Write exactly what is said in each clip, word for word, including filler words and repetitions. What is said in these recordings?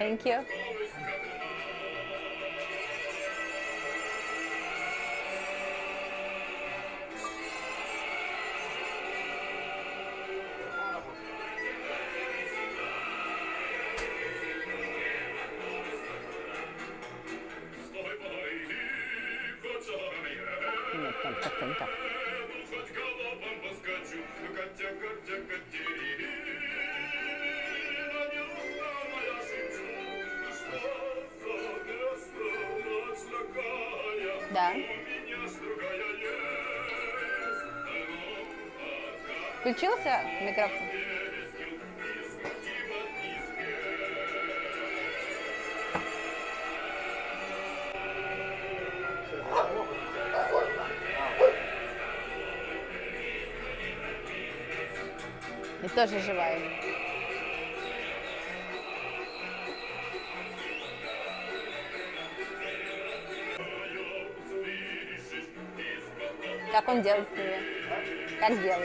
Thank you. Нет, там как-то не так. Да. Включился микрофон? И тоже живая. Как он делает с ними? Как делает?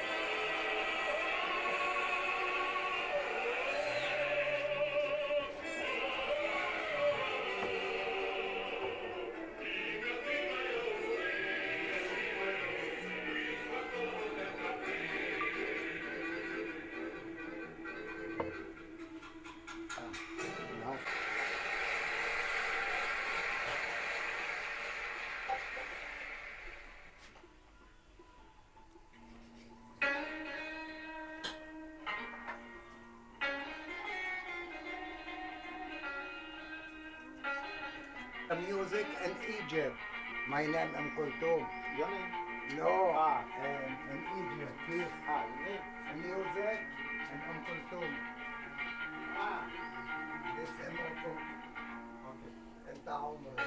Music and Egypt. My name is Kultum. Your name? No, Ah. and, and Egypt, please. Ah, name? Music and Umm Kultum. Ah. This is Umm Kultum. Okay. And down this.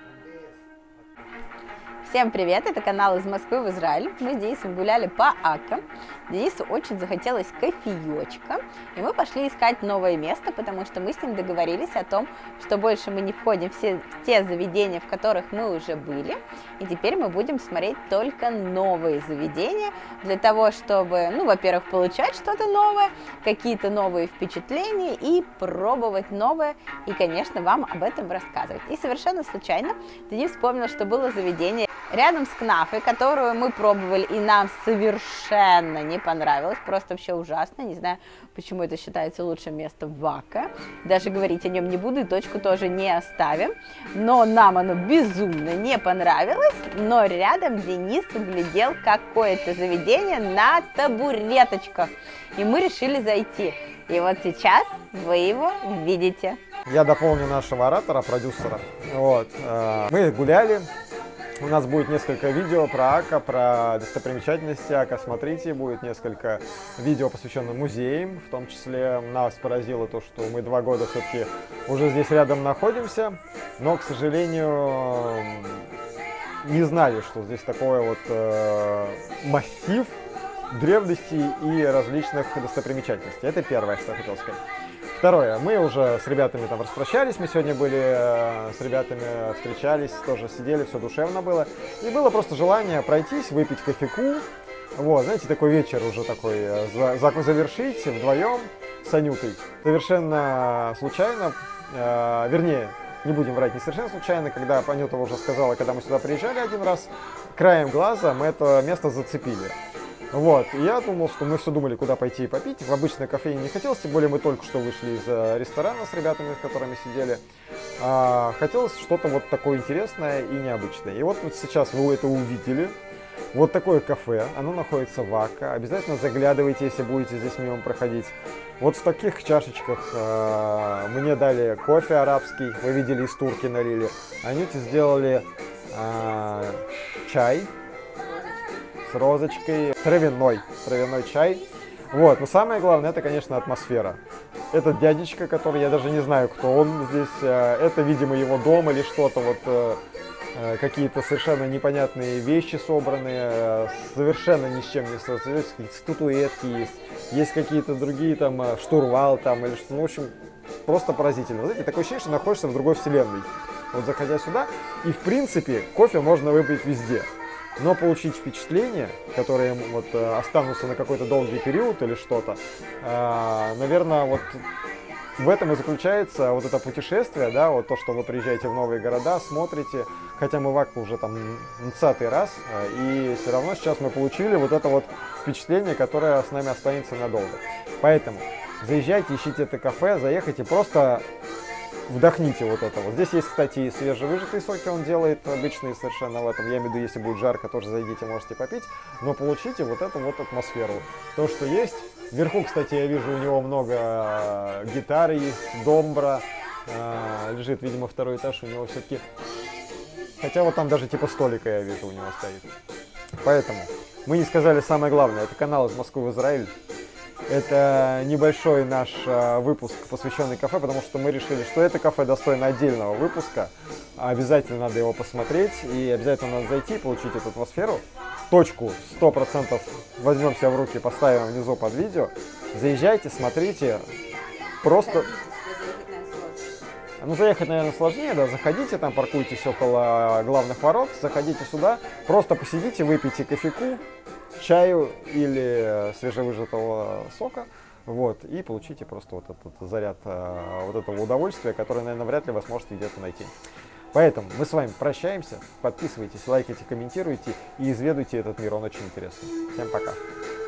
Всем привет! Это канал из Москвы в Израиль. Мы с Денисом гуляли по Акка. Денису очень захотелось кофеечка, и мы пошли искать новое место, потому что мы с ним договорились о том, что больше мы не входим в, все, в те заведения, в которых мы уже были, и теперь мы будем смотреть только новые заведения для того, чтобы, ну, во-первых, получать что-то новое, какие-то новые впечатления и пробовать новое, и, конечно, вам об этом рассказывать. И совершенно случайно Денис вспомнил, что было заведение рядом с Кнафой, которую мы пробовали, и нам совершенно не понравилось, просто вообще ужасно, не знаю, почему это считается лучшим местом в Акка, даже говорить о нем не буду, и точку тоже не оставим, но нам оно безумно не понравилось, но рядом Денис углядел какое-то заведение на табуреточках, и мы решили зайти, и вот сейчас вы его видите. Я дополню нашего оратора, продюсера. Вот. Мы гуляли. У нас будет несколько видео про Акка, про достопримечательности Акка. Смотрите, будет несколько видео, посвященных музеям. В том числе нас поразило то, что мы два года все-таки уже здесь рядом находимся. Но, к сожалению, не знали, что здесь такой вот э, массив древностей и различных достопримечательностей. Это первое, что я хотел сказать. Второе, мы уже с ребятами там распрощались, мы сегодня были э, с ребятами, встречались, тоже сидели, все душевно было. И было просто желание пройтись, выпить кофейку, вот, знаете, такой вечер уже такой, э, за, завершить вдвоем с Анютой. Совершенно случайно, э, вернее, не будем врать, не совершенно случайно, когда Анюта уже сказала, когда мы сюда приезжали один раз, краем глаза мы это место зацепили. Вот, и я думал, что мы все думали, куда пойти и попить. В обычное кафе не хотелось, тем более мы только что вышли из ресторана с ребятами, с которыми сидели. А, хотелось что-то вот такое интересное и необычное. И вот, вот сейчас вы это увидели. Вот такое кафе, оно находится в Акка. Обязательно заглядывайте, если будете здесь мимо проходить. Вот в таких чашечках э, мне дали кофе арабский, вы видели, из турки налили. Они сделали э, чай с розочкой, травяной, травяной чай. Вот, но самое главное, это, конечно, атмосфера. Этот дядечка, который, я даже не знаю, кто он здесь, это, видимо, его дом или что-то, вот, какие-то совершенно непонятные вещи собранные, совершенно ни с чем не связаны, статуэтки есть, есть какие-то другие, там, штурвал, там, или что, ну, в общем, просто поразительно. Вы знаете, такое ощущение, что находишься в другой вселенной, вот, заходя сюда, и, в принципе, кофе можно выпить везде. Но получить впечатления, которые вот останутся на какой-то долгий период или что-то, наверное, вот в этом и заключается вот это путешествие, да, вот то, что вы приезжаете в новые города, смотрите, хотя мы в Акку уже там двадцатый раз, и все равно сейчас мы получили вот это вот впечатление, которое с нами останется надолго. Поэтому заезжайте, ищите это кафе, заехайте, просто вдохните вот это вот. Здесь есть, кстати, и свежевыжатые соки, он делает обычные совершенно в этом. Я имею в виду, если будет жарко, тоже зайдите, можете попить. Но получите вот эту вот атмосферу. То, что есть. Вверху, кстати, я вижу, у него много гитар есть, домбра. Лежит, видимо, второй этаж у него все-таки. Хотя вот там даже типа столика, я вижу, у него стоит. Поэтому мы не сказали самое главное. Это канал из Москвы в Израиль. Это небольшой наш э, выпуск, посвященный кафе, потому что мы решили, что это кафе достойно отдельного выпуска. Обязательно надо его посмотреть и обязательно надо зайти, получить эту атмосферу. Точку сто процентов возьмем себя в руки, поставим внизу под видео. Заезжайте, смотрите. Просто... Ну, заехать, наверное, сложнее, да, заходите, там паркуйтесь около главных ворот, заходите сюда, просто посидите, выпейте кофейку, чаю или свежевыжатого сока, вот, и получите просто вот этот заряд вот этого удовольствия, которое, наверное, вряд ли вы сможете где-то найти. Поэтому мы с вами прощаемся, подписывайтесь, лайкайте, комментируйте и изведайте этот мир, он очень интересный. Всем пока!